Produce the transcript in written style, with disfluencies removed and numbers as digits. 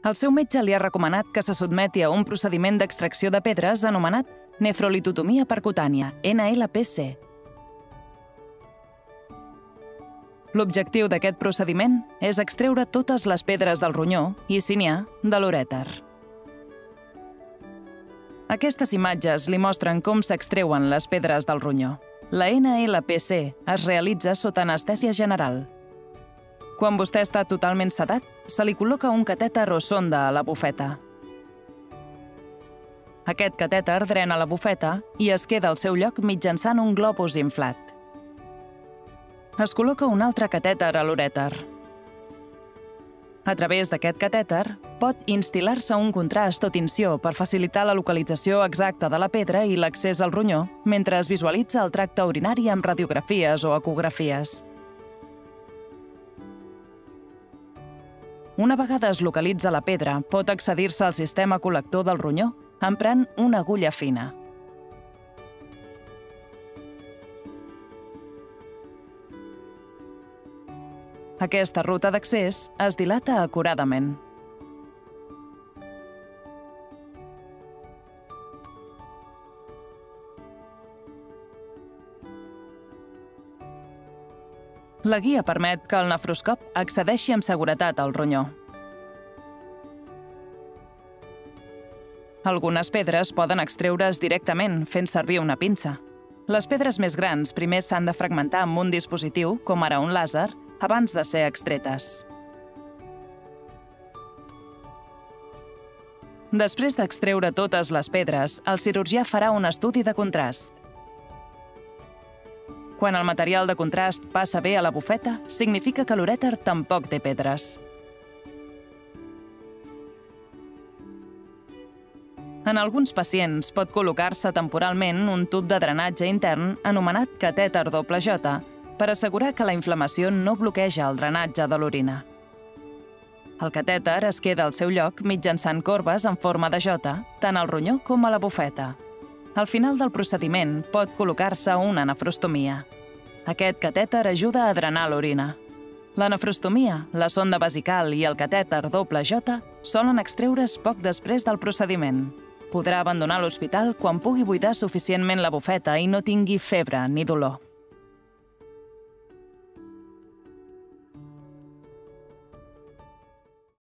El seu metge li ha recomanat que se sotmeti a un procediment d'extracció de pedres anomenat nefrolitotomia percutània, NLPC. L'objectiu d'aquest procediment és extreure totes les pedres del ronyó i, si n'hi ha, de l'urèter. Aquestes imatges li mostren com s'extreuen les pedres del ronyó. La NLPC es realitza sota anestèsia general. Quan vostè està totalment sedat, se li col·loca un catèter o sonda a la bufeta. Aquest catèter drena la bufeta i es queda al seu lloc mitjançant un globus inflat. Es col·loca un altre catèter a l'urèter. A través d'aquest catèter pot instil·lar-se un contrast o tinció per facilitar la localització exacta de la pedra i l'accés al ronyó mentre es visualitza el tracte urinari amb radiografies o ecografies. Una vegada es localitza la pedra, pot accedir-se al sistema col·lector del ronyó emprant una agulla fina. Aquesta ruta d'accés es dilata acuradament. La guia permet que el nefroscop accedeixi amb seguretat al ronyó. Algunes pedres poden extreure's directament fent servir una pinça. Les pedres més grans primer s'han de fragmentar amb un dispositiu, com ara un làser, abans de ser extretes. Després d'extreure totes les pedres, el cirurgià farà un estudi de contrast. Quan el material de contrast passa bé a la bufeta, significa que l'urèter tampoc té pedres. En alguns pacients pot col·locar-se temporalment un tub de drenatge intern anomenat catèter doble J per assegurar que la inflamació no bloqueja el drenatge de l'orina. El catèter es queda al seu lloc mitjançant corbes en forma de J, tant al ronyó com a la bufeta. Al final del procediment pot col·locar-se una nefrostomia. Aquest catèter ajuda a drenar l'orina. La nefrostomia, la sonda vesical i el catèter doble J solen extreure's poc després del procediment. Podrà abandonar l'hospital quan pugui buidar suficientment la bufeta i no tingui febre ni dolor.